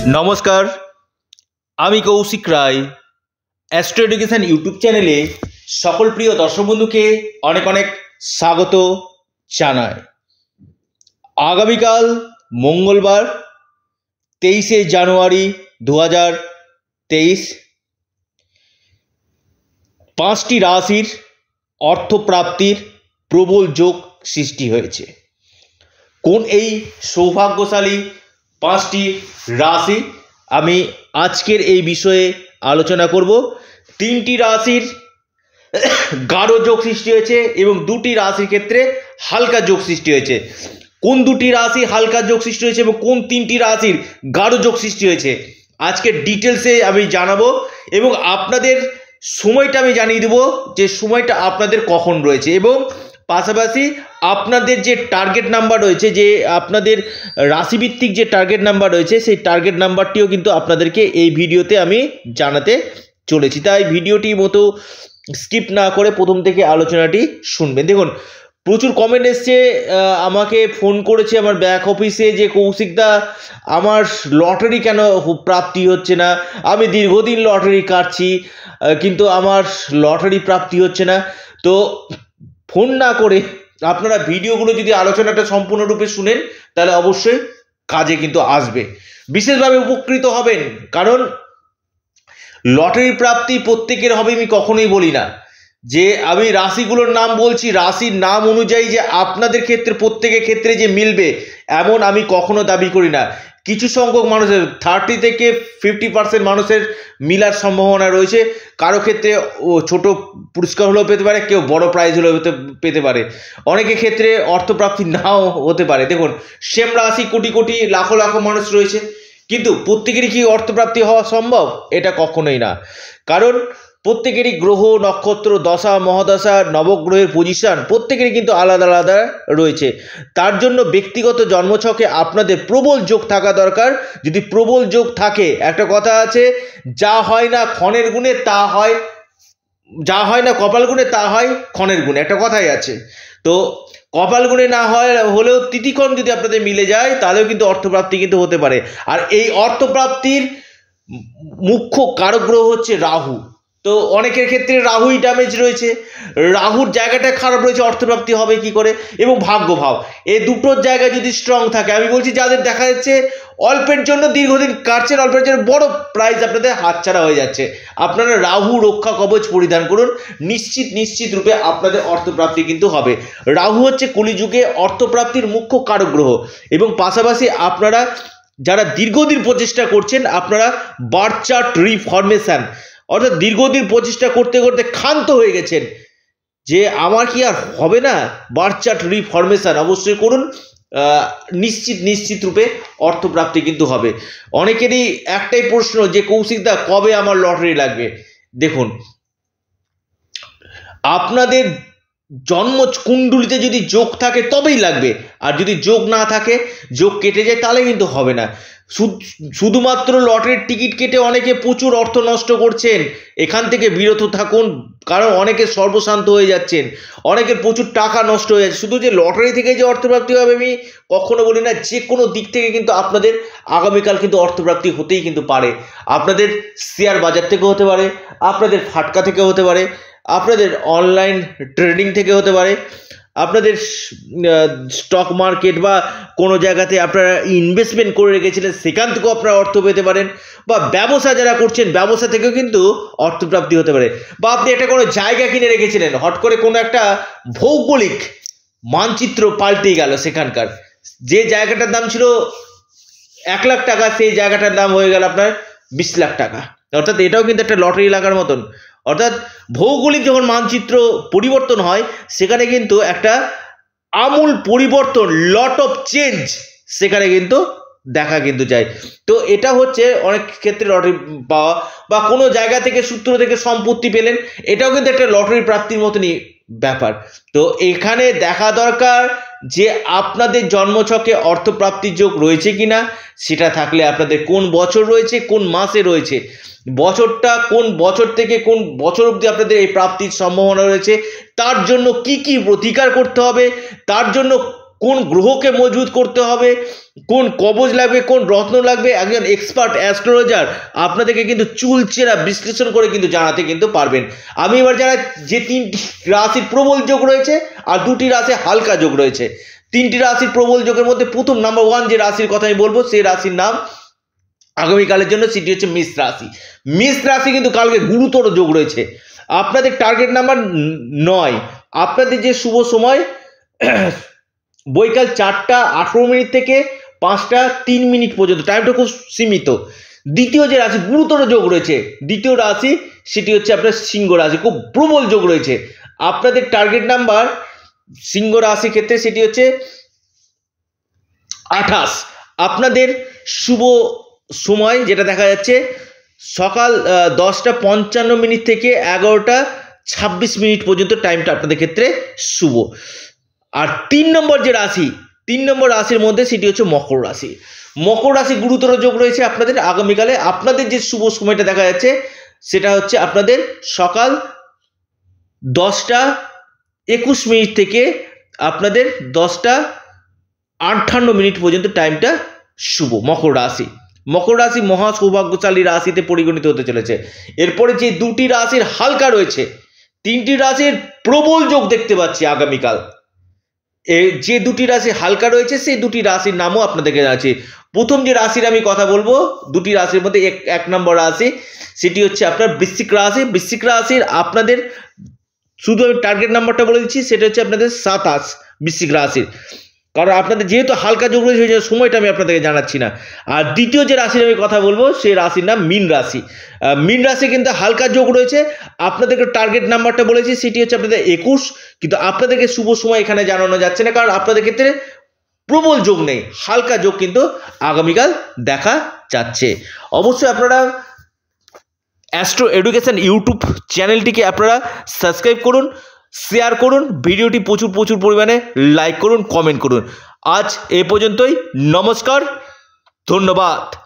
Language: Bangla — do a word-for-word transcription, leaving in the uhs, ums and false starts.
নমস্কার, আমি Koushik Roy astro education YouTube চ্যানেলে সকল প্রিয় দর্শক বন্ধুকে অনেক অনেক স্বাগত জানাই। আগামীকাল মঙ্গলবার তেইশে জানুয়ারি দু হাজার তেইশ পাঁচটি রাশির অর্থপ্রাপ্তির প্রবল যোগ সৃষ্টি হয়েছে। কোন এই সৌভাগ্যশালী পাঁচটি রাশি আমি আজকের এই বিষয়ে আলোচনা করব। তিনটি রাশির গাঢ় যোগ সৃষ্টি হয়েছে এবং দুটি রাশির ক্ষেত্রে হালকা যোগ সৃষ্টি হয়েছে। কোন দুটি রাশি হালকা যোগ সৃষ্টি হয়েছে এবং কোন তিনটি রাশির গাঢ় যোগ সৃষ্টি হয়েছে আজকের ডিটেলসে আমি জানাবো এবং আপনাদের সময়টা আমি জানিয়ে দেবো যে সময়টা আপনাদের কখন রয়েছে এবং পাশাপাশি আপনাদের যে টার্গেট নাম্বার রয়েছে, যে আপনাদের রাশিভিত্তিক যে টার্গেট নাম্বার রয়েছে সেই টার্গেট নাম্বারটিও কিন্তু আপনাদেরকে এই ভিডিওতে আমি জানাতে চলেছি। তাই ভিডিওটি মতো স্কিপ না করে প্রথম থেকে আলোচনাটি শুনবেন। দেখুন, প্রচুর কমেন্ট এসছে, আমাকে ফোন করেছে আমার ব্যাক অফিসে যে কৌশিকদা আমার লটারি কেন প্রাপ্তি হচ্ছে না, আমি দীর্ঘদিন লটারি কাটছি কিন্তু আমার লটারি প্রাপ্তি হচ্ছে না। তো ফোন না করে আপনারা ভিডিওগুলো যদি আলোচনাটা সম্পূর্ণরূপে শুনেন তাহলে অবশ্যই কাজে কিন্তু আসবে, বিশেষভাবে উপকৃত হবেন। কারণ লটারি প্রাপ্তি প্রত্যেকের হবে আমি কখনোই বলি না, যে আমি রাশিগুলোর নাম বলছি রাশির নাম অনুযায়ী যে আপনাদের ক্ষেত্রে প্রত্যেকের ক্ষেত্রে যে মিলবে এমন আমি কখনো দাবি করি না। কিছু সংখ্যক মানুষের থার্টি থেকে ফিফটি পার্সেন্ট মানুষের মিলার সম্ভাবনা রয়েছে। কারো ক্ষেত্রে ও ছোটো পুরস্কার হলেও পেতে পারে, কেউ বড় প্রাইজ হলেও পেতে পারে, অনেকের ক্ষেত্রে অর্থপ্রাপ্তি নাও হতে পারে। দেখুন, সেম রাশি কোটি কোটি লাখো লাখো মানুষ রয়েছে, কিন্তু প্রত্যেকেরই কি অর্থপ্রাপ্তি হওয়া সম্ভব? এটা কখনোই না। কারণ প্রত্যেকেরই গ্রহ নক্ষত্র দশা মহাদশা নবগ্রহের পজিশন প্রত্যেকেরই কিন্তু আলাদা আলাদা রয়েছে। তার জন্য ব্যক্তিগত জন্মছকে আপনাদের প্রবল যোগ থাকা দরকার। যদি প্রবল যোগ থাকে, একটা কথা আছে, যা হয় না ক্ষণের গুণে তা হয়, যা হয় না কপাল গুণে তা হয় ক্ষণের গুণে, একটা কথাই আছে। তো কপাল গুণে না হয় হলেও তিথিক্ষণ যদি আপনাদের মিলে যায় তাহলেও কিন্তু অর্থপ্রাপ্তি কিন্তু হতে পারে। আর এই অর্থপ্রাপ্তির মুখ্য কারক গ্রহ হচ্ছে রাহু। তো অনেকের ক্ষেত্রে রাহুই ড্যামেজ রয়েছে, রাহুর জায়গাটা খারাপ রয়েছে, অর্থপ্রাপ্তি হবে কি করে? এবং ভাগ্যভাব, এই দুটোর জায়গা যদি স্ট্রং থাকে, আমি বলছি যাদের দেখা যাচ্ছে অল্পের জন্য দীর্ঘদিন কাটছেন, অল্পের জন্য বড় প্রাইজ আপনাদের হাতছাড়া হয়ে যাচ্ছে, আপনারা রাহু রক্ষা কবচ পরিধান করুন, নিশ্চিত নিশ্চিত রূপে আপনাদের অর্থপ্রাপ্তি কিন্তু হবে। রাহু হচ্ছে কলিযুগে অর্থপ্রাপ্তির মুখ্য কারক গ্রহ এবং পাশাপাশি আপনারা যারা দীর্ঘদিন প্রচেষ্টা করছেন, আপনারা বার্থ চার্ট রিফরমেশন অর্থাৎ দীর্ঘদিন প্রচেষ্টা করতে করতে ক্ষান্ত হয়ে গেছেন যে আমার কি আর হবে না, বার্থ চার্ট রিফরমেশন অবশ্যই করুন, নিশ্চিত নিশ্চিত রূপে অর্থপ্রাপ্তি কিন্তু হবে। অনেকেরই একটাই প্রশ্ন যে কৌশিকদা কবে আমার লটারি লাগবে? দেখুন, আপনাদের জন্ম কুণ্ডলিতে যদি যোগ থাকে তবেই লাগবে, আর যদি যোগ না থাকে, যোগ কেটে যায়, তাহলে কিন্তু হবে না। শুধুমাত্র লটারির টিকিট কেটে অনেকে প্রচুর অর্থ নষ্ট করছেন, এখান থেকে বিরত থাকুন। কারণ অনেকে সর্বশান্ত হয়ে যাচ্ছেন, অনেকের প্রচুর টাকা নষ্ট হয়ে যাচ্ছে। শুধু যে লটারি থেকে যে অর্থপ্রাপ্তি হবে আমি কখনো বলি না, যে কোনো দিক থেকে কিন্তু আপনাদের আগামীকাল কিন্তু অর্থপ্রাপ্তি হতেই কিন্তু পারে। আপনাদের শেয়ার বাজার থেকে হতে পারে, আপনাদের ফাটকা থেকে হতে পারে, আপনাদের অনলাইন ট্রেডিং থেকে হতে পারে, আপনাদের স্টক মার্কেট বা কোনো জায়গাতে আপনারা ইনভেস্টমেন্ট করে রেখেছিলেন সেখান থেকেও আপনারা অর্থ পেতে পারেন, বা ব্যবসা যারা করছেন ব্যবসা থেকেও কিন্তু অর্থপ্রাপ্তি হতে পারে, বা আপনি একটা কোনো জায়গা কিনে রেখেছিলেন, হট করে কোনো একটা ভৌগোলিক মানচিত্র পাল্টে গেল, সেখানকার যে জায়গাটার দাম ছিল এক লাখ টাকা সেই জায়গাটার দাম হয়ে গেল আপনার বিশ লাখ টাকা। অর্থাৎ এটাও কিন্তু একটা লটারি লাগার মতন। অর্থাৎ ভৌগোলিক যখন মানচিত্র পরিবর্তন হয় সেখানে কিন্তু একটা আমূল পরিবর্তন, লট অফ চেঞ্জ সেখানে কিন্তু দেখা কিন্তু যায়। তো এটা হচ্ছে অনেক ক্ষেত্রে লটারি পাওয়া, বা কোনো জায়গা থেকে সূত্র থেকে সম্পত্তি পেলেন, এটাও কিন্তু একটা লটারি প্রাপ্তির মতনই ব্যাপার। তো এখানে দেখা দরকার যে আপনাদের জন্মছকে অর্থপ্রাপ্তির যোগ রয়েছে কিনা, সেটা থাকলে আপনাদের কোন বছর রয়েছে, কোন মাসে রয়েছে, বছরটা কোন বছর থেকে কোন বছর অবধি আপনাদের এই প্রাপ্তির সম্ভাবনা রয়েছে, তার জন্য কি কি প্রতিকার করতে হবে, তার জন্য কোন গ্রহকে মজবুত করতে হবে, কোন কবচ লাগবে, কোন রত্ন লাগবে, একজন এক্সপার্ট অ্যাস্ট্রোলজার আপনাদেরকে কিন্তু চুলচেরা বিশ্লেষণ করে কিন্তু জানাতে কিন্তু পারবেন। আমি এবার জানাই যে তিনটি রাশির প্রবল যোগ রয়েছে আর দুটি রাশি হালকা যোগ রয়েছে। তিনটি রাশির প্রবল যোগের মধ্যে প্রথম নাম্বার ওয়ান যে রাশির কথা আমি বলবো সেই রাশির নাম আগামীকালের জন্য সেটি হচ্ছে মেষ রাশি। মেষ রাশি কিন্তু কালকে গুরুতর যোগ রয়েছে। আপনাদের টার্গেট নাম্বার নয়, আপনাদের যে শুভ সময় বৈকাল চারটা আঠেরো মিনিট থেকে পাঁচটা তিন মিনিট পর্যন্ত, টাইমটা খুব সীমিত। দ্বিতীয় যে রাশি গুরুতর যোগ রয়েছে, দ্বিতীয় রাশি সেটি হচ্ছে আপনার সিংহ রাশি, খুব প্রবল যোগ রয়েছে। আপনাদের টার্গেট নাম্বার সিংহ রাশি ক্ষেত্রে সেটি হচ্ছে আঠাশ। আপনাদের শুভ সময় যেটা দেখা যাচ্ছে সকাল দশটা পঞ্চান্ন মিনিট থেকে এগারোটা ছাব্বিশ মিনিট পর্যন্ত, টাইমটা আপনাদের ক্ষেত্রে শুভ। আর তিন নম্বর যে রাশি, তিন নম্বর রাশির মধ্যে সেটি হচ্ছে মকর রাশি। মকর রাশি গুরুতর যোগ রয়েছে আপনাদের আগামীকালে। আপনাদের যে শুভ সময়টা দেখা যাচ্ছে সেটা হচ্ছে আপনাদের সকাল দশটা একুশ মিনিট থেকে আপনাদের দশটা আটান্ন মিনিট পর্যন্ত, টাইমটা শুভ। মকর রাশি, মকর রাশি মহা সৌভাগ্যশালী রাশিতে পরিগণিত হতে চলেছে। এরপরে যে দুটি রাশির হালকা রয়েছে, তিনটি রাশির প্রবল যোগ দেখতে পাচ্ছি আগামীকাল। যে দুটি রাশি হালকা রয়েছে সেই দুটি রাশির নামও আপনাদেরকে জানাচ্ছি। প্রথম যে রাশির আমি কথা বলবো, দুটি রাশির মধ্যে এক এক নম্বর রাশি সেটি হচ্ছে আপনার বৃশ্চিক রাশি। বৃশ্চিক রাশির আপনাদের শুধু আমি টার্গেট নাম্বারটা বলে দিচ্ছি, সেটা হচ্ছে আপনাদের সাতাশ বৃশ্চিক রাশির, কারণ আপনাদের যেহেতু হালকা যোগ রয়েছে সেই সময়টা আমি আপনাদেরকে জানাচ্ছি না। আর দ্বিতীয় যে রাশির আমি কথা বলবো সেই রাশির নাম মীন রাশি। মীন রাশি কিন্তু হালকা যোগ রয়েছে। আপনাদেরকে টার্গেট নাম্বারটা বলেছি সেটি হচ্ছে আপনাদের একুশ, কিন্তু আপনাদেরকে শুভ সময় এখানে জানানো যাচ্ছে না, কারণ আপনাদের ক্ষেত্রে প্রবল যোগ নেই, হালকা যোগ কিন্তু আগামীকাল দেখা যাচ্ছে। অবশ্যই আপনারা অ্যাস্ট্রো এডুকেশন ইউটিউব চ্যানেলটিকে আপনারা সাবস্ক্রাইব করুন, শেয়ার করুন, ভিডিওটি প্রচুর প্রচুর পরিমাণে লাইক করুন, কমেন্ট করুন। আজ এ পর্যন্তই, নমস্কার, ধন্যবাদ।